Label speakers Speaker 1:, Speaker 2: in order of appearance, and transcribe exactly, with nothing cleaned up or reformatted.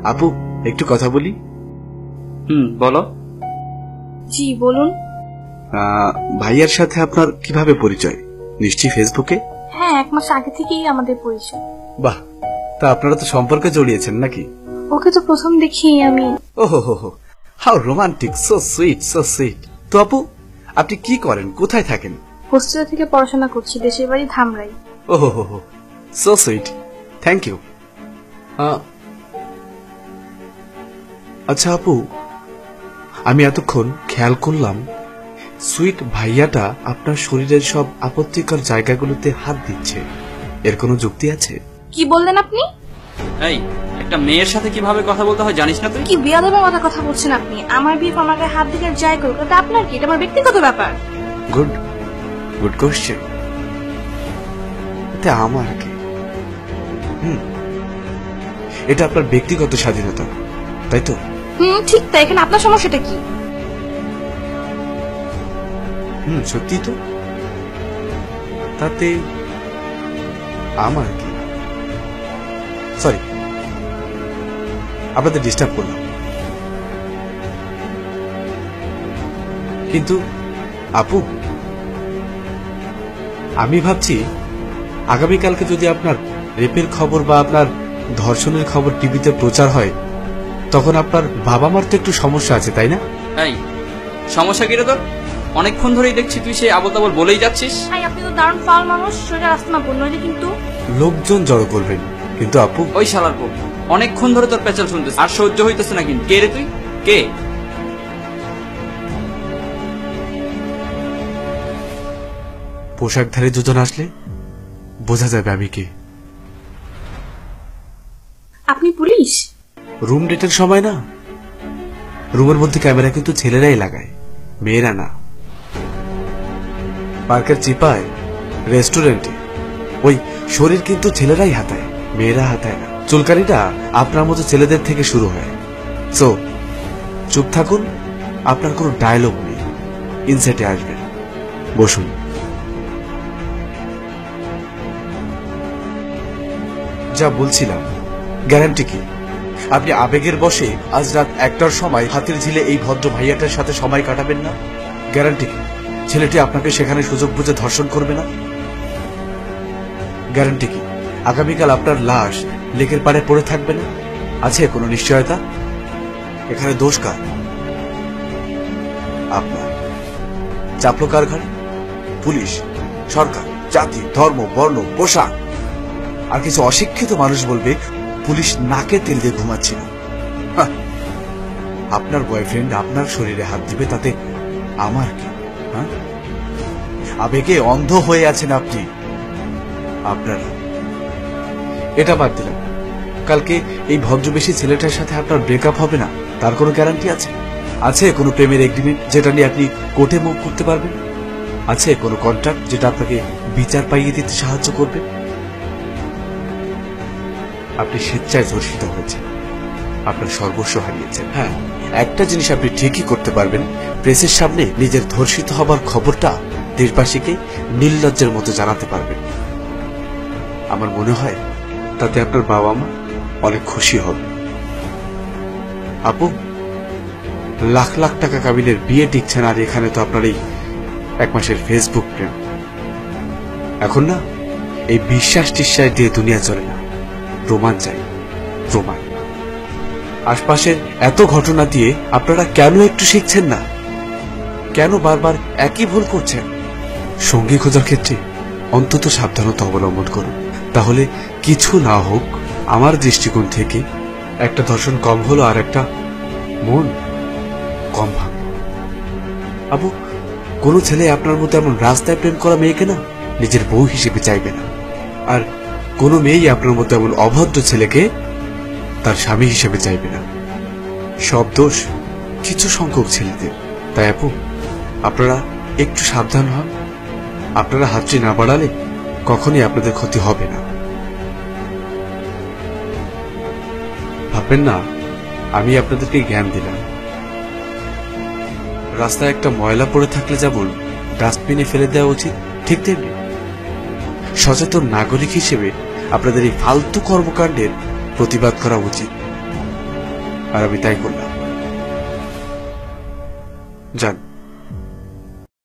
Speaker 1: আপু একটু কথা বলি।
Speaker 2: হুম বলো।
Speaker 3: জি বলুন।
Speaker 1: ভাইয়ার সাথে আপনার কিভাবে পরিচয়? নিশ্চয়ই ফেসবুকে?
Speaker 3: হ্যাঁ, এক মাস আগে থেকেই আমাদের পরিচয়।
Speaker 1: বাহ, তা আপনারা তো সম্পর্কে জড়িয়েছেন নাকি?
Speaker 3: ওকে তো প্রথম দেখি আমি।
Speaker 1: ওহো হো হো, how romantic, so sweet, so sweet. তো আপু আপনি কি করেন, কোথায় থাকেন?
Speaker 3: হোস্টেল থেকে পড়াশোনা করছি, দেশের বাড়ি ধামরাই।
Speaker 1: ওহো হো হো, সো সুইট, থ্যাংক ইউ। আচ্ছা আপু, আমি এতক্ষণ খেয়াল করলাম সুইট ভাইয়াটা আপনার শরীরের সব আপত্তিকর জায়গাগুলোতে হাত দিচ্ছে, এর কোনো যুক্তি আছে?
Speaker 3: কি বললেন আপনি?
Speaker 2: এই একটা মেয়ের সাথে কিভাবে কথা বলতে হয় জানিস না তুই?
Speaker 3: কি বেয়াদবের মতো কথা বলছেন আপনি? আমার বিয়ে আমার গায়ে হাত দিলে যাই করুক, এটা আপনার কি? এটা আমার ব্যক্তিগত ব্যাপার।
Speaker 1: Good good question. এটা আমার কি? হুম, এটা আপনার ব্যক্তিগত স্বাধীনতা, তাই তো?
Speaker 3: হুম ঠিক তাই, এখানে আপনার সমস্যাটা কি?
Speaker 1: হুম সত্যি তো, তাতে আমার কি? সরি, আপনাদের ডিস্টার্ব করলাম, কিন্তু আপু আমি ভাবছি আগামীকালকে যদি আপনার রেপের খবর বা আপনার ধর্ষণের খবর টিভিতে প্রচার হয়, তখন আপনার বাবা মার তো একটু সমস্যা আছে, তাই না?
Speaker 2: এই সমস্যা কি রে তোর? অনেকক্ষণ ধরেই দেখছি তুই সেই আবল তাবল বলেই যাচ্ছিস।
Speaker 3: ভাই আপনি তো দারুণ ফাউল মানুষ, সোজা রাস্তা না বললো কিন্তু
Speaker 1: লোকজন জড়ো করবেন, কিন্তু আপু
Speaker 2: ওই শালার পো অনেকক্ষণ ধরে তোর পেঁচাল শুনতেছে, আর সহ্য হইতেছে না। কিন্তু কে রে তুই? কে?
Speaker 1: পোশাকধারী দুজন আসলে বোঝা যাবে আমি কে।
Speaker 3: আপনি পুলিশ?
Speaker 1: রুম ডেটের সময় না, রুমের মধ্যে ক্যামেরা কিন্তু ছেলেরাই লাগায়, মেয়েরা না। পার্কের চিপায়, রেস্টুরেন্টে ওই শরীর কিন্তু ছেলেরাই হাতায়, মেয়েরা হাতায় না। চুলকানিটা আপনার মতো ছেলেদের থেকে শুরু হয়। সো চুপ থাকুন, আপনার কোনো ডায়লগ নেই, ইনসাইটে আসবেন, বসুন। যা বলছিলাম, গ্যারান্টি কি আপনি আবেগের বশে আজ রাত একটার সময় হাতির ঝিলে এই ভদ্র ভাইয়াটার সাথে সময় কাটাবেন না? গ্যারান্টি কি ছেলেটি আপনাকে সেখানে সুযোগ বুঝে ধর্ষণ করবে না? গ্যারান্টি কি আগামীকাল আপনার লাশ লেকের পাড়ে পড়ে থাকবে না? আছে কোনো নিশ্চয়তা? এখানে দোষ কার? আপনার। চাপলো কার ঘাড়ে? পুলিশ, সরকার, জাতি, ধর্ম, বর্ণ, পোশাক। আর কিছু অশিক্ষিত মানুষ বলবে পুলিশ নাকে তেল দিয়ে ঘুমাচ্ছিল। আপনার বয়ফ্রেন্ড আপনার শরীরে হাত দিবে, তাতে আমার কি? আবেগে অন্ধ হয়ে আছেন আপনি। আপনার এটা বাদ দিলাম, কালকে এই ভদ্রবেশী ছেলেটার সাথে আপনার ব্রেকআপ হবে না, তার কোনো গ্যারান্টি আছে? আছে কোনো প্রেমের এগ্রিমেন্ট যেটা নিয়ে আপনি কোর্টে মুভ করতে পারবেন? আছে কোনো কন্ট্রাক্ট যেটা আপনাকে বিচার পাইয়ে দিতে সাহায্য করবে? আপনি স্বেচ্ছায় ধর্ষিত হয়েছেন, আপনার সর্বস্ব হারিয়েছেন। হ্যাঁ, একটা জিনিস আপনি ঠিকই করতে পারবেন, প্রেসের সামনে নিজের ধর্ষিত হবার খবরটা দেশবাসীকে নির্লজ্জের মতো জানাতে পারবেন। আমার মনে হয় তাতে আপনার বাবা মা অনেক খুশি হবে। আপু, লাখ লাখ টাকা কাবিনের বিয়ে টিকছে না, আর এখানে তো আপনার এই এক মাসের ফেসবুক প্রেম। এখন না এই বিশ্বাস টিশ্বাস দিয়ে দুনিয়া চলে না, প্রমাণ চাই, প্রমাণ। আশপাশের এত ঘটনা দিয়ে আপনারা কেন একটু শিখছেন না? কেন বারবার একই ভুল করছেন? সঙ্গী খোঁজার ক্ষেত্রে অন্তত সাবধানতা অবলম্বন করুন, তাহলে কিছু না হোক আমার দৃষ্টিকোণ থেকে একটা ধর্ষণ কম হলো, আর একটা মন কম ভাঙল। আবু, কোনো ছেলে আপনার মতো এমন রাস্তায় প্রেম করা মেয়েকে না নিজের বউ হিসেবে চাইবে না, আর কোনো মেয়েই আপনার মতো এমন অভদ্র ছেলেকে তার স্বামী হিসেবে চাইবে না। সব দোষ কিছু সংখ্যক ছেলেদের। তাই আপু, আপনারা একটু সাবধান হন। আপনারা হাতটি না বাড়ালে কখনই আপনাদের ক্ষতি হবে না। ভাববেন না আমি আপনাদেরকে জ্ঞান দিলাম। রাস্তায় একটা ময়লা পড়ে থাকলে যেমন ডাস্টবিনে ফেলে দেওয়া উচিত, ঠিক তেমনি সচেতন নাগরিক হিসেবে আপনাদের এই ফালতু কর্মকাণ্ডের প্রতিবাদ করা উচিত। আর আমি তাই করলাম। যান।